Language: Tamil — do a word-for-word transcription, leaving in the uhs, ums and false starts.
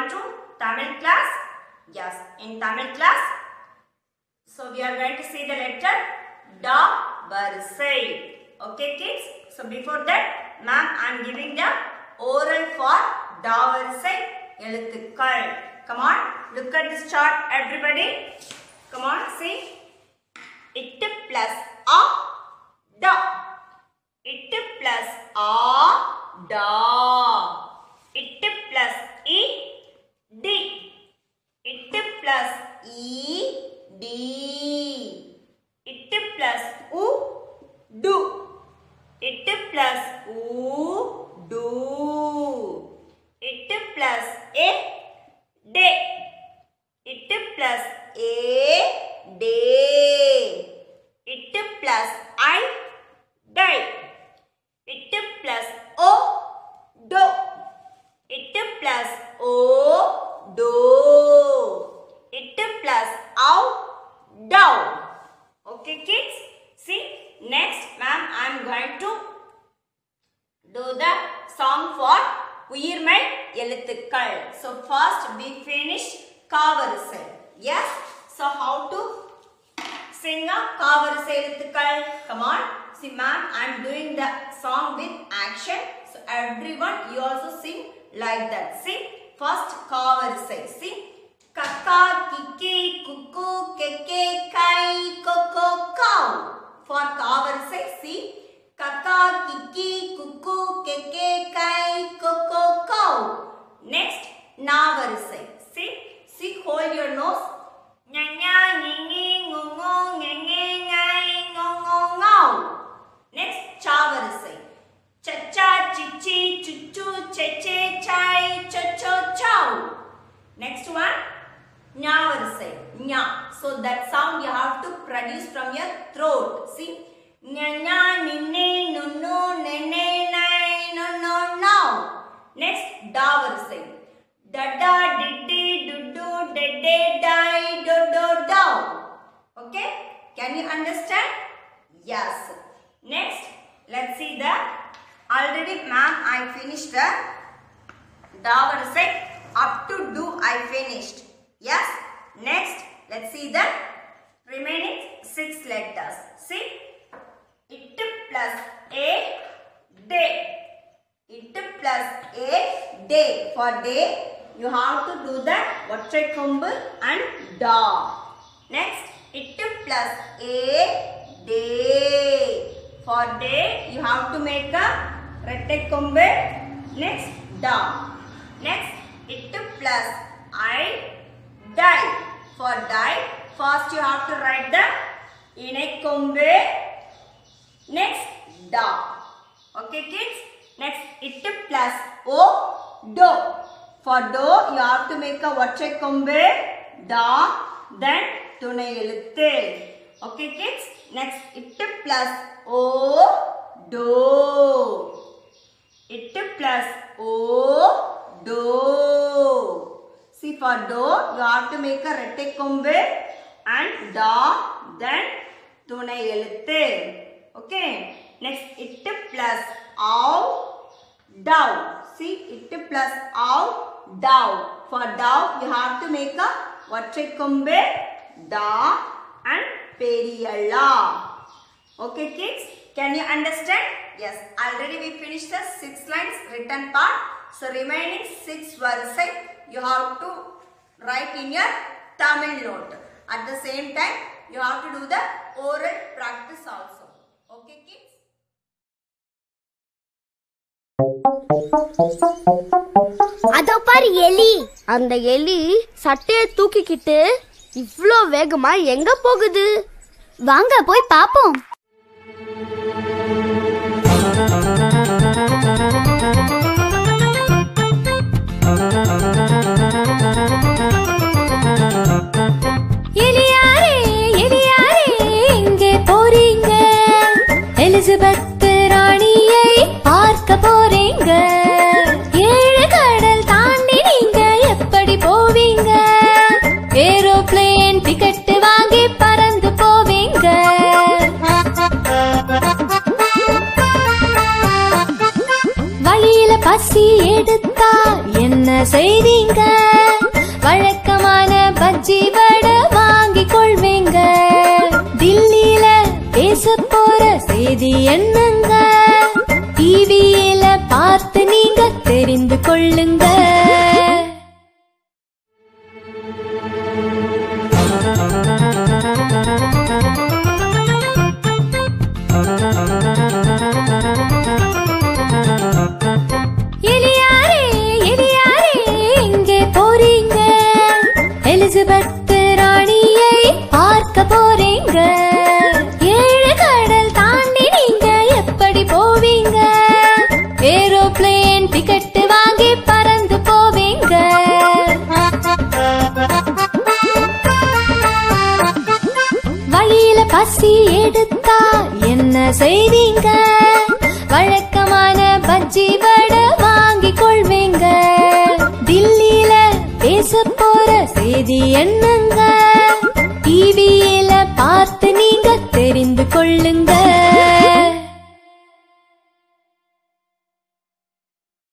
to Tamil class? Yes, in Tamil class. So we are going to see the letter Da Varisai. Okay kids. So before that, ma'am, I am giving the oral for Da Varisai எழுத்துக்கள். Come on, look at this chart, everybody. Come on, see. It plus a da. It plus a da. It plus e d. It plus e d. It plus u do. It plus u do. It plus a day. It plus a day. It plus I die. It plus o do. It plus o do. It plus ow down. Okay kids, see, next ma'am I am going to do the song for உயிர்மெய் எழுத்துக்கள். So first we finish காவரிசை. Yes, so how to sing a காவரிசை எழுத்துக்கள்? Come on, see ma'am, I am doing the song with action. So everyone you also sing like that. See, first காவரிசை. See, kaka, kiki, kuku, keke, kai, koko, cow. For காவரிசை, see, kaka, kiki, kuku, keke, kai, koko, cow. Next, நாவரிசை. See, see, hold your nose. Nya nya, ngi ngu ngu, nge nge, ngai, ngo ngo, ngau. Next, சாவரிசை. Cha cha, chi chi, chu chu, che che, chai, cho cho, chow. Next one, ஞாவரிசை. ஞா. So that sound you have to produce from your throat. See, nya nya, ninne, nunnu, nene, nai, no no, now. Next, டாவரிசை. Dada, diddi, duddu, dedde, dai, dodo, dow. Okay? Can you understand? Yes. Next, let's see the, already ma'am I finished the டாவரிசை. Up to do I finished. Yes. Next, let's see the remaining six letters. See, it plus a day. It plus a day. For day, you have to do the ஒற்றை கொம்பு and da. Next, it plus a day. For day, you have to make a இரட்டை கொம்பு. Next, da. Next, it plus I die. For die, first you have to write the இணை கொம்பு. Next, da. Okay kids. Next, it plus o do. For do, you have to make a ஒற்றை கொம்பு da. Then துணை எழுத்து. Okay kids. Next, it plus o do. It plus o do. See, for do, you have to make a இரட்டை கொம்பு and da, then துணை எழுத்து. Okay. Next, it plus ow, down. See, it plus ow, down. For down, you have to make a ஒற்றை கொம்பு da and பெரியலா. Okay kids, can you understand? Yes, already we finished the six lines written part. So remaining six varisai you have to write in your Tamil note. At the same time, you have to do the oral practice also. Okay kids? அதோ பாரு எலி. அந்த எலி சட்டையை தூக்கிக்கிட்டு இவ்ளோ வேகமா எங்க போகுது? வாங்க போய் பாப்போம். எலியாரே எலியாரே எங்கே போறீங்க? எலிசபெத் ராணியை பார்க்க போறீங்க. ஏழு கடல் தாண்டி நீங்க எப்படி போவீங்க? ஏரோப்ளேன் டிக்கெட் வாங்கி பறந்து போவீங்க. வழியில பசி எடுத்தா என்ன செய்வீங்க? வழக்கமான பஜ்ஜி வடை வாங்கிக் கொள்வீங்க. தில்லியில பேச போற செய்தி என்னங்க? டிவியில பார்த்து நீங்க தெரிந்து கொள்ளுங்க. எலியாரே எலியாரே எங்கே போறீங்க? எலிசபெத் ராணியை பார்க்க போறீங்க. ஏழு கடல் தாண்டி நீங்க எப்படி போவீங்க? ஏரோப்ளேன் டிக்கெட் வாங்கி பறந்து போவீங்க. வழியில பசி எடுத்தா என்ன செய்வீங்க? வழக்கமான பஜ்ஜி வடை வாங்கிக் கொள்வீங்க. தில்லியில பேச போற செய்தி என்னங்க? டிவியில பார்த்து நீங்க தெரிந்து கொள்ளுங்க.